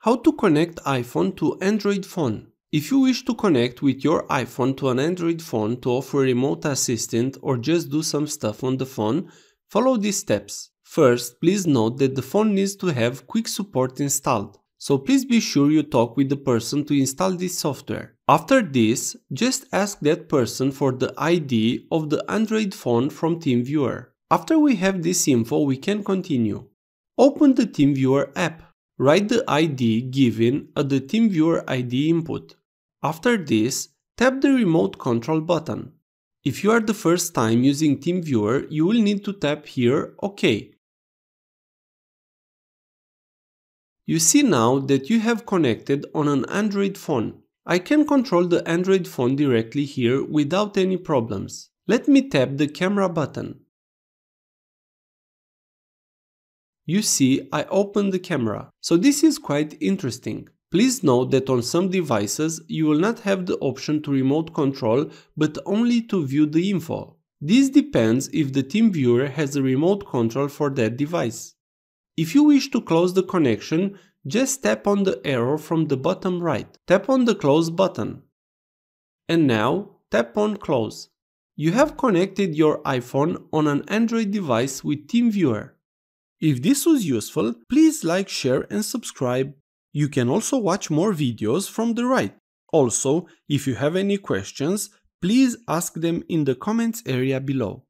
How to connect iPhone to Android phone. If you wish to connect with your iPhone to an Android phone to offer remote assistant or just do some stuff on the phone, follow these steps. First, please note that the phone needs to have quick support installed, so please be sure you talk with the person to install this software. After this, just ask that person for the ID of the Android phone from TeamViewer. After we have this info, we can continue. Open the TeamViewer app. Write the ID given at the TeamViewer ID input. After this, tap the remote control button. If you are the first time using TeamViewer, you will need to tap here OK. You see now that you have connected on an Android phone. I can control the Android phone directly here without any problems. Let me tap the camera button. You see, I opened the camera. So this is quite interesting. Please note that on some devices, you will not have the option to remote control, but only to view the info. This depends if the TeamViewer has a remote control for that device. If you wish to close the connection, just tap on the arrow from the bottom right. Tap on the close button. And now, tap on close. You have connected your iPhone on an Android device with TeamViewer. If this was useful, please like, share and subscribe. You can also watch more videos from the right. Also, if you have any questions, please ask them in the comments area below.